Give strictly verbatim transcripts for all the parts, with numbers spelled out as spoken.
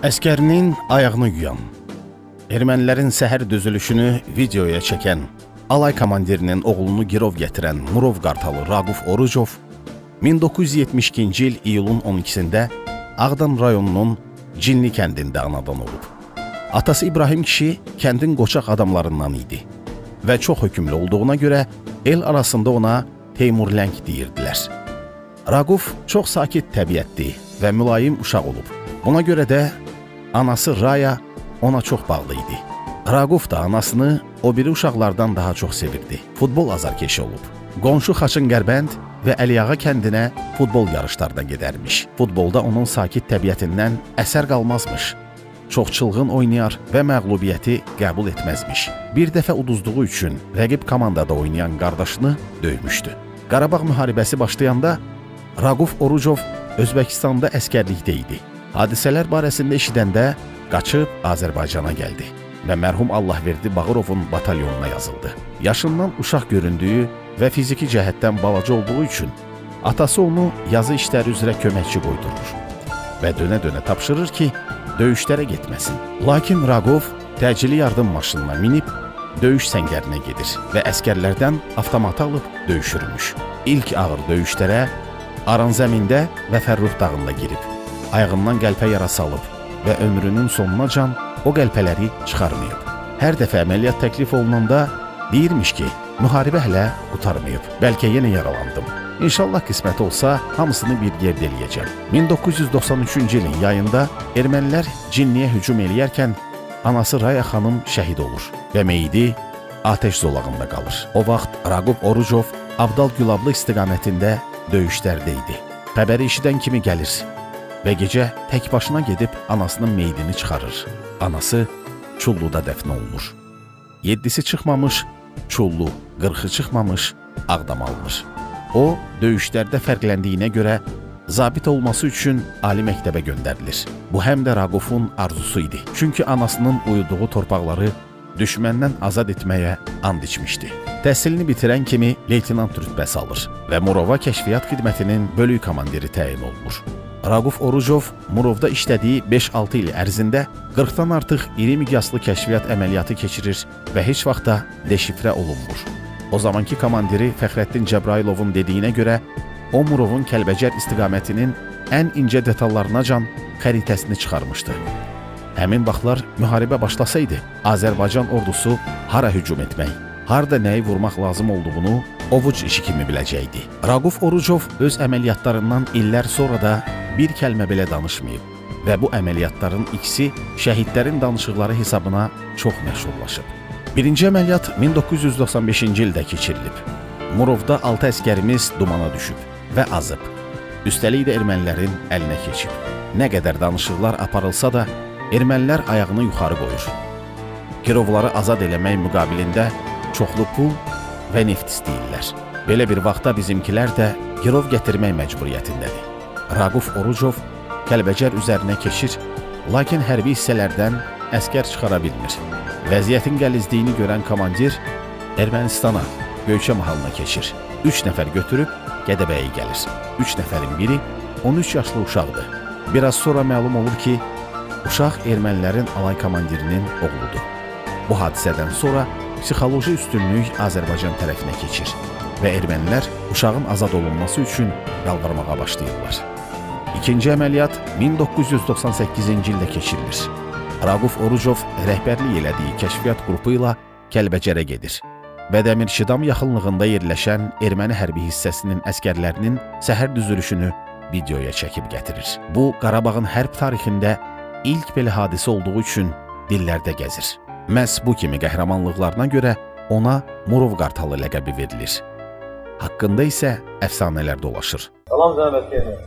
Əskərinin ayağını yuyan, ermənilərin səhər düzülüşünü videoya çəkən, alay komandirinin oğlunu girov gətirən Murov qartalı Raquf Orucov min doqquz yüz yetmiş ikinci il iyulun on ikisində Ağdam rayonunun Cinli kəndində anadan olub. Atası İbrahim kişi kəndin qoçaq adamlarından idi və çox hökümlü olduğuna görə el arasında ona Teymurləng deyirdilər. Raquf çox sakit təbiətli və mülayim uşaq olub. Buna görə də anası Raya ona çox bağlı idi. Raquf da anasını o biri uşaqlardan daha çox sevirdi. Futbol azarkeşi olub. Qonşu Xaçın-Qərbənd və Əliyağa kəndinə futbol yarışlarına gedərmiş. Futbolda onun sakit təbiətindən əsər qalmazmış. Çox çılğın oynayar və məğlubiyyəti qəbul etməzmiş. Bir dəfə uduzduğu üçün rəqib komandada oynayan qardaşını döymüşdü. Qarabağ müharibəsi başlayanda Raquf Orucov Özbəkistanda əskərlikdə idi. Hadisələr barəsində eşidəndə qaçıb Azərbaycana gəldi və mərhum Allahverdi Bağırovun batalyonuna yazıldı. Yaşından uşaq göründüyü və fiziki cəhətdən balaca olduğu üçün atası onu yazı işləri üzrə köməkçi qoydurur və dönə-dönə tapşırır ki, döyüşlərə getməsin. Lakin Raquf təcili yardım maşınına minib döyüş səngərinə gedir və əskərlərdən avtomat alıb döyüşürmüş. İlk ağır döyüşlərə Aran zəmində və Fərrux dağında girib. Ayağından qəlpə yara salıb və ömrünün sonunacan o qəlpələri çıxarmayıb. Hər dəfə əməliyyat təklif olunanda deyirmiş ki, müharibə hələ qutarmayıb, bəlkə yenə yaralandım. İnşallah qismət olsa, hamısını bir yerdə eləyəcəm. min doqquz yüz doxsan üçüncü ilin yayında ermənilər Cinliyə hücum eləyərkən anası Raya xanım şəhid olur və meyidi atəş zolağında qalır. O vaxt Raquf Orucov Abdal Gülablı istiqamətində döyüşlərdə idi. Xəbəri eşidən kimi gəlir və gecə tək başına gedib anasının meydini çıxarır. Anası Çulluda dəfn olunur. Yeddisi çıxmamış, Çullu, qırxı çıxmamış, Ağdam alınır. O, döyüşlərdə fərqləndiyinə görə zabit olması üçün ali məktəbə göndərilir. Bu həm də Raqufun arzusu idi. Çünki anasının uyuduğu torpaqları düşməndən azad etməyə and içmişdi. Təhsilini bitirən kimi leytinant rütbəsi alır və Murova kəşfiyyat xidmətinin bölük komandiri təyin olunur. Raquf Orucov Murovda işlədiyi beş altı il ərzində qırxdan artıq iri miqyaslı kəşfiyyat əməliyyatı keçirir və heç vaxt da deşifrə olunmur. O zamanki komandiri Fəxrəddin Cəbrailovun dediyinə görə o Murovun Kəlbəcər istiqamətinin ən incə detallarınacan xəritəsini çıxarmışdı. Həmin vaxtlar müharibə başlasaydı, Azərbaycan ordusu hara hücum etmək, harda nəyi vurmaq lazım olduğunu ovuc işi kimi biləcəkdi. Raquf Orucov öz əməliyyatlarından illər sonra da bir kəlmə belə danışmayıb və bu əməliyyatların ikisi şəhidlərin danışıqları hesabına çox məşhurlaşıb. Birinci əməliyyat min doqquz yüz doxsan beşinci ildə keçirilib. Murovda altı əskərimiz dumana düşüb və azıb. Üstəlik də ermənilərin əlinə keçib. Nə qədər danışıqlar aparılsa da, ermənilər ayağını yuxarı qoyur. Girovları azad eləmək müqabilində çoxlu pul və neft istəyirlər. Belə bir vaxtda bizimkilər də girov gətirmək məcburiyyətindədir. Raquf Orucov Kəlbəcər üzərinə keçir, lakin hərbi hissələrdən əskər çıxara bilmir. Vəziyyətin qəlizdiyini görən komandir Ermənistana, Göyçə mahalına keçir. Üç nəfər götürüb Gədəbəyə gəlir. Üç nəfərin biri on üç yaşlı uşaqdır. Biraz sonra məlum olur ki, uşaq ermənilərin alay komandirinin oğludur. Bu hadisədən sonra psixoloji üstünlük Azərbaycan tərəfinə keçir və ermənilər uşağın azad olunması üçün yalvarmağa başlayırlar. İkinci əməliyyat min doqquz yüz doxsan səkkizinci ildə keçirilir. Raquf Orucov rəhbərlik elədiyi kəşfiyyat qrupu ilə Kəlbəcərə gedir və Dəmirşidam yaxınlığında yerləşən erməni hərbi hissəsinin əskərlərinin səhər düzülüşünü videoya çəkib gətirir. Bu, Qarabağın hərb tarixində ilk belə hadisə olduğu üçün dillərdə gəzir. Məhz bu kimi qəhrəmanlıqlarına görə ona Murov qartalı ləqəbi verilir. Haqqında isə əfsanələr dolaşır. Salam zəhmət gəlmə.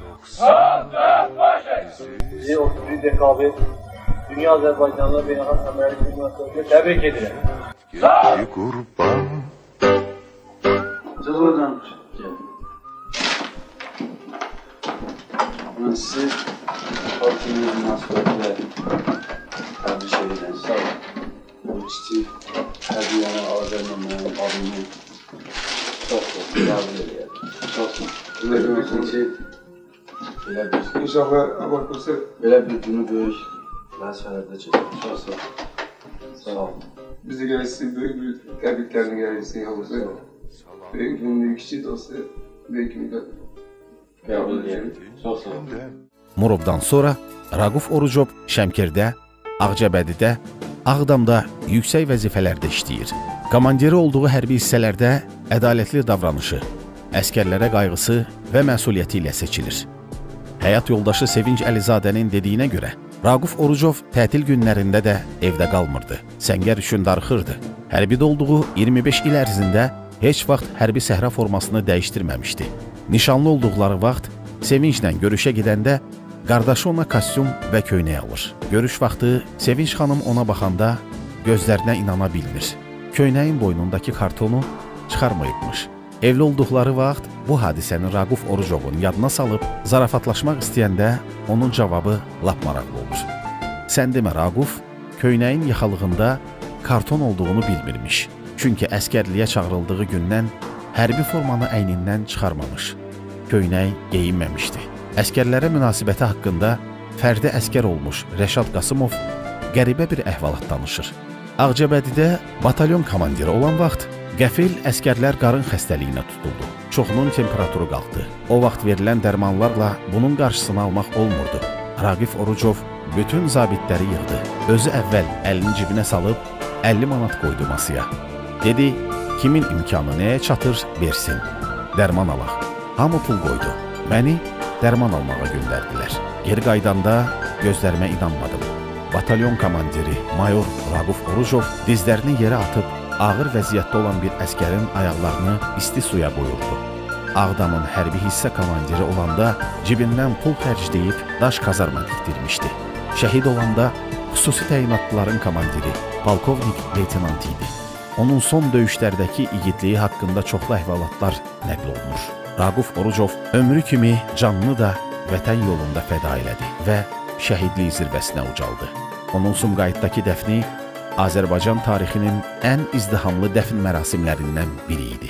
Bizi otuz bir dekabr Dünya Azərbaycanlı Beynəlxalq Əməliyyat Xidmətlərinə təbrik edirəm. Sağ! Qurban. Söz oradan gəlin. Mən sizi hakimiyyət münasibətilə təbrik edirəm. Sağ olun. Bu kiçik hədiyyəni alacaqla mənim adımı çox çox qəbul edirəm. Çox çox. Belə görürsən ki, belə bir, İnşallah, belə bir günü böyük Ben senede çektim. Çok sağ ol. Sağ ol. Bizi gelsin, büyük büyük tebriklerini gelsin yavrusu. Büyük günün kişi dostu, büyük günde. Qəbul edirəm. Çox sağ ol. Murovdan sonra Raquf Orucov Şəmkirdə, Ağcabədidə, Ağdamda yüksək vəzifələrdə işləyir. Komandiri olduğu hərbi hissələrdə ədalətli davranışı, əskərlərə qayğısı və məsuliyyəti ilə seçilir. Həyat yoldaşı Sevinç Əlizadənin dediyinə görə, Raquf Orucov tətil günlərində də evdə qalmırdı. Səngər üçün darıxırdı. Hərbidə olduğu iyirmi beş il ərzində heç vaxt hərbi səhra formasını dəyişdirməmişdi. Nişanlı olduqları vaxt Sevinclə görüşə gedəndə qardaşı ona kostyum və köynək alır. Görüş vaxtı Sevinç xanım ona baxanda gözlərinə inana bilmir. Köynəyin boynundakı kartonu çıxarmayıbmış. Evli olduqları vaxt bu hadisəni Raquf Orucovun yadına salıb zarafatlaşmaq istəyəndə onun cavabı lap maraqlı olur. Sən demə Raquf, köynəyin yaxalığında karton olduğunu bilmirmiş. Çünki əskərliyə çağırıldığı gündən hərbi formanı əynindən çıxarmamış. Köynək geyinməmişdi. Əskərlərə münasibəti haqqında fərdi əskər olmuş Rəşad Qasımov qəribə bir əhvalat danışır. Ağcabədidə batalyon komandiri olan vaxt qəfil əskərlər qarın xəstəliyinə tutuldu. Çoxunun temperaturu qalxdı. O vaxt verilən dərmanlarla bunun qarşısını almaq olmurdu. Raqif Orucov bütün zabitləri yığdı. Özü əvvəl əlini cibinə salıb əlli manat qoydu masaya. Dedi, kimin imkanı nəyə çatır, versin. Dərman alaq. Hamı pul qoydu. Məni dərman almağa göndərdilər. Geri qaydanda gözlərimə inanmadım. Batalyon komandiri mayor Raquf Orucov dizlərini yerə atıb ağır vəziyyətdə olan bir əskərin ayaqlarını isti suya qoyurdu. Ağdamın hərbi hissə komandiri olanda cibindən pul xərcləyib daş kazarma dikdirmişdi. Şəhid olanda xüsusi təyinatlıların komandiri polkovnik leytenant idi. Onun son döyüşlərdəki igidliyi haqqında çoxlu əhvalatlar nəql olunur. Raquf Orucov ömrü kimi canını da vətən yolunda fəda elədi və şəhidlik zirvəsinə ucaldı. Onun Sumqayıtdakı dəfni Azərbaycan tarixinin ən izdihamlı dəfn mərasimlərindən biri idi.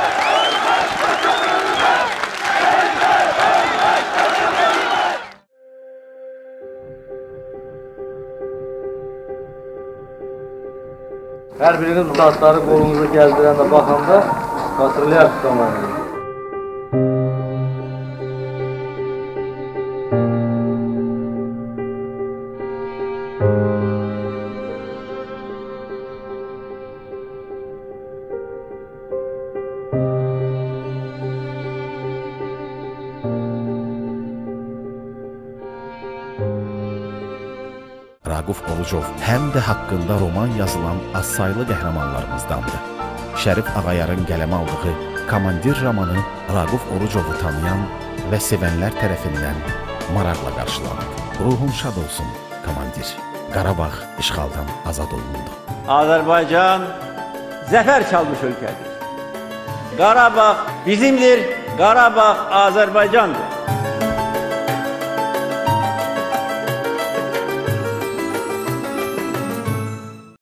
Hər birinin saatları qolunuza gəldirəndə baxanda xatırlayarsınız komandiri. Raquf Orucov həm də haqqında roman yazılan azsaylı qəhrəmanlarımızdandır. Şərif Ağayarın qələmə aldığı Komandir romanı Raquf Orucovu tanıyan və sevənlər tərəfindən maraqla qarşılanıb. Ruhun şad olsun, komandir. Qarabağ işğaldan azad olundu. Azərbaycan zəfər çalmış ölkədir. Qarabağ bizimdir, Qarabağ Azərbaycandır.